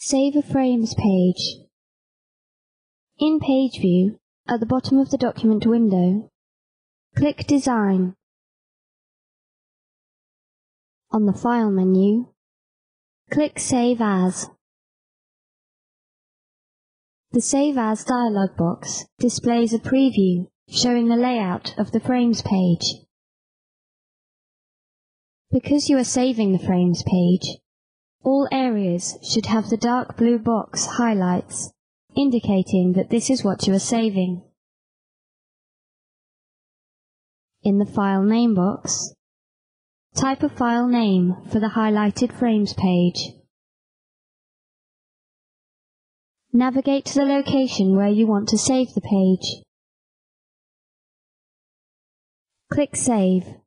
Save a Frames page. In Page View, at the bottom of the document window, click Design. On the File menu, click Save As. The Save As dialog box displays a preview showing the layout of the Frames page. Because you are saving the Frames page, all areas should have the dark blue box highlights, indicating that this is what you are saving. In the File Name box, type a file name for the highlighted Frames page. Navigate to the location where you want to save the page. Click Save.